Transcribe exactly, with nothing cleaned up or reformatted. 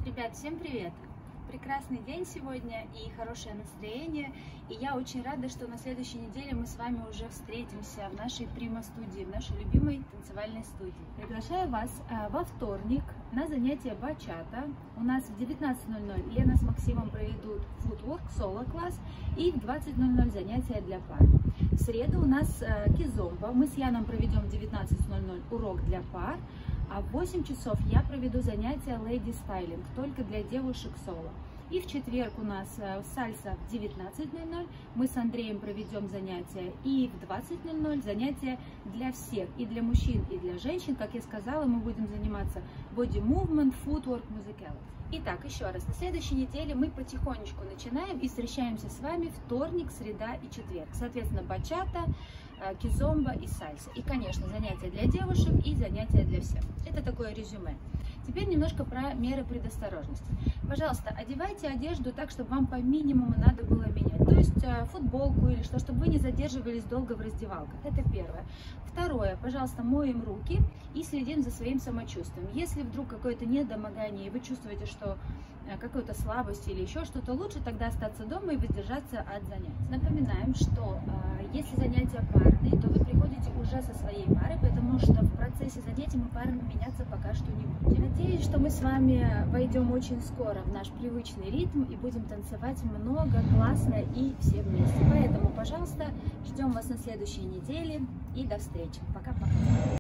Ребят, всем привет! Прекрасный день сегодня и хорошее настроение. И я очень рада, что на следующей неделе мы с вами уже встретимся в нашей прима-студии, в нашей любимой танцевальной студии. Приглашаю вас во вторник на занятие бачата. У нас в девятнадцать ноль ноль Лена с Максимом проведут футворк, соло-класс, и в двадцать ноль ноль занятия для пар. В среду у нас кизомба. Мы с Яном проведем в девятнадцать ноль ноль урок для пар. А в восемь часов я проведу занятия Lady Styling, только для девушек соло. И в четверг у нас сальса в девятнадцать ноль ноль, мы с Андреем проведем занятия. И в двадцать ноль ноль занятия для всех, и для мужчин, и для женщин. Как я сказала, мы будем заниматься body movement, footwork, musicality. Итак, еще раз, на следующей неделе мы потихонечку начинаем и встречаемся с вами вторник, среда и четверг. Соответственно, бачата, кизомба и сальса. И, конечно, занятия для девушек и занятия для всех. Это такое резюме. Теперь немножко про меры предосторожности. Пожалуйста, одевайте одежду так, чтобы вам по минимуму надо было менять. То есть футболку или что, чтобы вы не задерживались долго в раздевалках. Это первое. Второе. Пожалуйста, моем руки и следим за своим самочувствием. Если вдруг какое-то недомогание и вы чувствуете, что какую-то слабость или еще что-то, лучше тогда остаться дома и воздержаться от занятий. Напоминаем, что э, если занятия парные, то вы приходите уже со своей парой, потому что в процессе занятий мы парами меняться пока что не будем. Надеюсь, что мы с вами войдем очень скоро в наш привычный ритм и будем танцевать много, классно и все вместе. Поэтому, пожалуйста, ждем вас на следующей неделе и до встречи. Пока-пока.